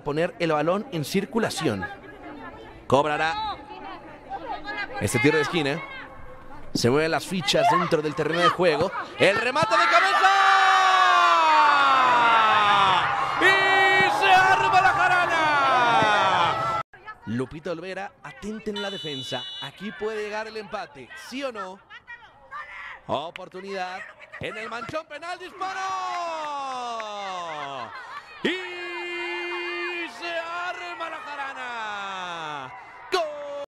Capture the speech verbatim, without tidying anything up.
poner el balón en circulación. Cobrará este tiro de esquina. Se mueven las fichas dentro del terreno de juego. El remate de cabeza. Y se arma la jarana. Lupita Olvera, atenta en la defensa. Aquí puede llegar el empate. ¿Sí o no? Oportunidad. En el manchón penal, disparo.